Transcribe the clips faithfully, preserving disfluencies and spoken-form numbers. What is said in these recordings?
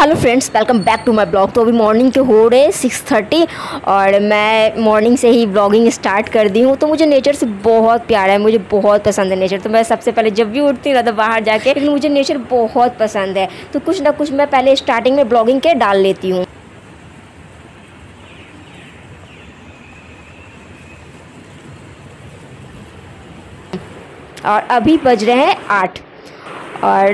Hello friends, welcome back to my blog. तो अभी morning के हो रहे सिक्स थर्टी और मैं मॉर्निंग से ही ब्लॉगिंग स्टार्ट कर दी हूँ। तो मुझे नेचर से बहुत प्यार है, मुझे बहुत पसंद है नेचर। तो मैं सबसे पहले जब भी उठती हूँ ना तो बाहर जाके, लेकिन मुझे नेचर बहुत पसंद है तो कुछ ना कुछ मैं पहले स्टार्टिंग में ब्लॉगिंग के डाल लेती हूँ। और अभी बज रहे हैं आठ और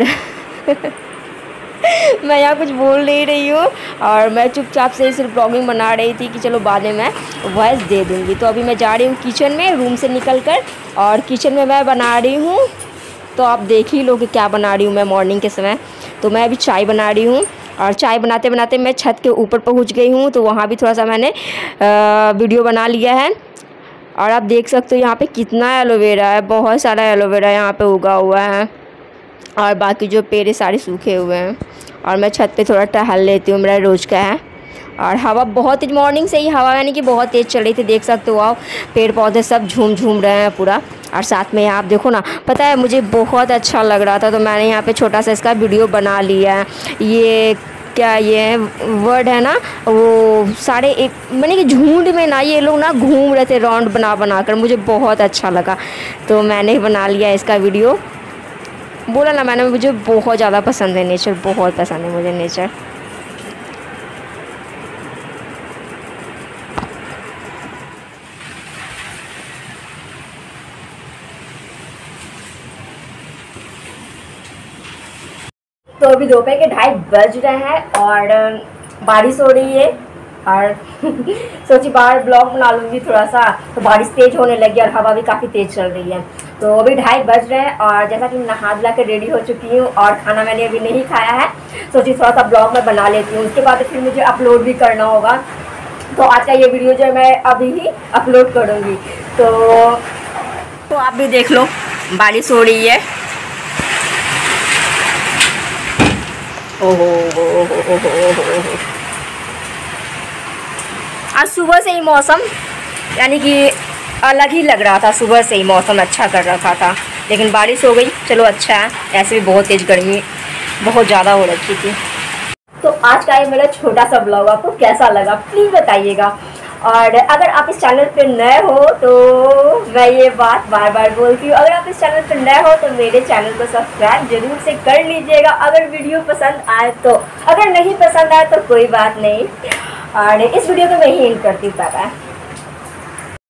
मैं यहाँ कुछ बोल नहीं रही हूँ और मैं चुपचाप से सिर्फ ब्लॉगिंग बना रही थी कि चलो बाद में मैं वॉइस दे दूँगी। तो अभी मैं जा रही हूँ किचन में, रूम से निकल कर, और किचन में मैं बना रही हूँ। तो आप देख ही लो कि क्या बना रही हूँ मैं मॉर्निंग के समय। तो मैं अभी चाय बना रही हूँ और चाय बनाते बनाते मैं छत के ऊपर पहुँच गई हूँ। तो वहाँ भी थोड़ा सा मैंने वीडियो बना लिया है और आप देख सकते हो यहाँ पे कितना एलोवेरा है, बहुत सारा एलोवेरा यहाँ पे उगा हुआ है और बाकी जो पेड़ सारे सूखे हुए हैं। और मैं छत पे थोड़ा टहल लेती हूँ, मेरा रोज़ का है। और हवा बहुत तेज, मॉर्निंग से ही हवा यानी कि बहुत तेज़ चल रही थी, देख सकते हो आप, पेड़ पौधे सब झूम झूम रहे हैं पूरा। और साथ में आप देखो ना, पता है मुझे बहुत अच्छा लग रहा था तो मैंने यहाँ पे छोटा सा इसका वीडियो बना लिया है। ये क्या ये वर्ड है ना, वो सारे एक मैंने कि झुंड में ना ये लोग ना घूम रहे थे राउंड बना बना कर, मुझे बहुत अच्छा लगा तो मैंने बना लिया इसका वीडियो। बोला ना मैंने, मुझे बहुत ज़्यादा पसंद है नेचर, बहुत पसंद है मुझे नेचर। तो अभी दोपहर के ढाई बज रहे हैं और बारिश हो रही है और सोची बाहर ब्लॉग बना लूँगी थोड़ा सा। तो बारिश तेज़ होने लगी और हवा भी काफ़ी तेज़ चल रही है। तो अभी ढाई बज रहे हैं और जैसा कि नहा धुला के रेडी हो चुकी हूँ और खाना मैंने अभी नहीं खाया है। सोची थोड़ा सा ब्लॉग में बना लेती हूँ, उसके बाद फिर मुझे अपलोड भी करना होगा। तो आज का ये वीडियो जो है मैं अभी ही अपलोड करूँगी। तो तो आप भी देख लो, बारिश हो रही है। ओहो ओहो ओहो, आज सुबह से ही मौसम यानी कि अलग ही लग रहा था, सुबह से ही मौसम अच्छा कर रखा था लेकिन बारिश हो गई, चलो अच्छा है। ऐसे भी बहुत तेज़ गर्मी बहुत ज़्यादा हो रखी थी। तो आज का ये मेरा छोटा सा ब्लॉग आपको कैसा लगा प्लीज़ बताइएगा। और अगर आप इस चैनल पर नए हो तो मैं ये बात बार बार बोलती हूँ, अगर आप इस चैनल पर नए हो तो मेरे चैनल को सब्सक्राइब जरूर से कर लीजिएगा अगर वीडियो पसंद आए तो। अगर नहीं पसंद आए तो कोई बात नहीं और इस वीडियो को मैं ही एंड करती हूँ। Bye bye.